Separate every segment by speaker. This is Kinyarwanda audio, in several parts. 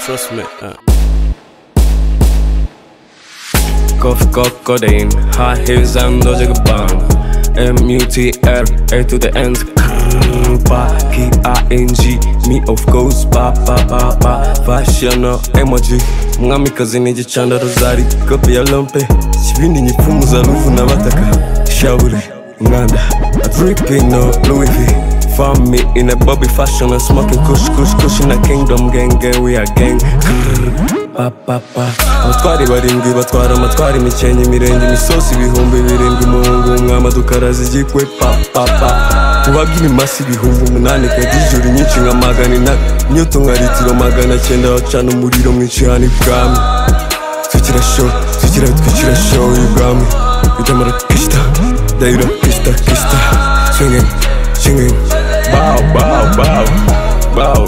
Speaker 1: Trust me. Coffee, codeine, high heels and Dolce & Gabbana. MUTR, A to the end. K-I-N-G, me of course, pa. Fashion emoji, mwami kazi nijicanda rozari. Kopi ya lompe, chibindi nyifumu za lufu na mataka. Shauri, nganda, a dripping no Louis V. Found me in a Bobby fashion and smoking kush in a kingdom gang, we are gang. Pa. Abatwari barindwi batwara amatwari imikenke imirenge imisozi ibihumbi birindwi umuhungu umwama dukaraza igikwe pa. Ubaga ibimasi ibihumbi umunani kajya ijuru nyinshi nka magana inani Newton nka litiro magana cyenda bacana umuriro mwinshi hano ibwami Twikira show y'ibwami Ujamara kista, daira kista Swinging, bow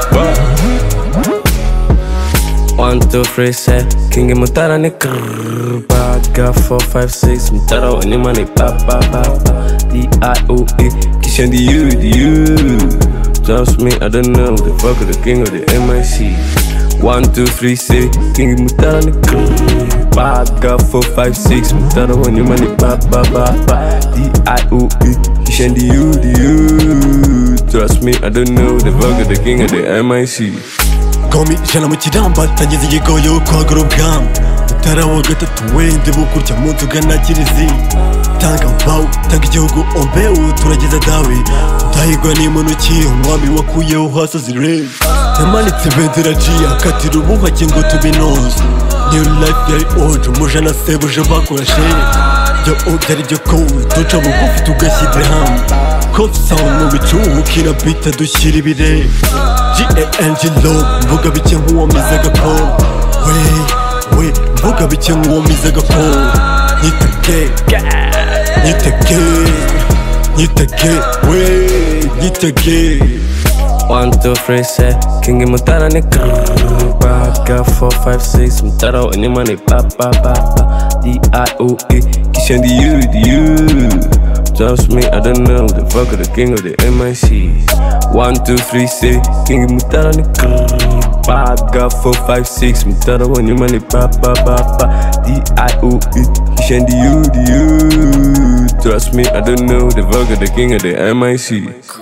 Speaker 1: 1, 2, 3, 7 King Mutara ni krrrr Baga 4, 5, 6 Mutara wani mani pa D-I-O-E Kishan the you Trust me, I don't know The fuck of the king of the MIC 1, 2, 3, 6 King Mutara ni krrrr Baga 4, 5, 6 Mutara wani mani pa D-I-O-E Kishan the you Trust me, I don't know The fuck of the king of the MIC
Speaker 2: Komi jana mu kiramba tangiza igigoyo kwagura ubwami Mutara wa gatatu wende bukurya mu nzu ugana kirizi Tanga bawu, tanga igihugu ombewu turageza dawe Udahigwa n'imunuki umwami wakuyeho hasozi rezi Yamanitse bendera G akatira ubuhake ngo tubinoze New life yari oje umujana sebuje bakora sheri Byo byari byo cool duca bugufi tugashyira hamwe Cold sound mu bicu ukina beat dushyira ibirere G.A.N.G. Love mvuga bike nk'uwamize agakoro We mvuga bike nk'uwamize agakoro Nyitege
Speaker 1: 1, 2, 3, 7 King Mutara ni krrrr Baga 4, 5, 6 Mutara wani mani pa D-I-O-E Kishan the you Trust me, I don't know The fuck of the king of the MIC 1, 2, 3, 6 King Mutara ni krrrr Baga 4, 5, 6 Mutara wani mani pa D-I-O-E Kishan the you Trust me, I don't know The fuck of the king of the MIC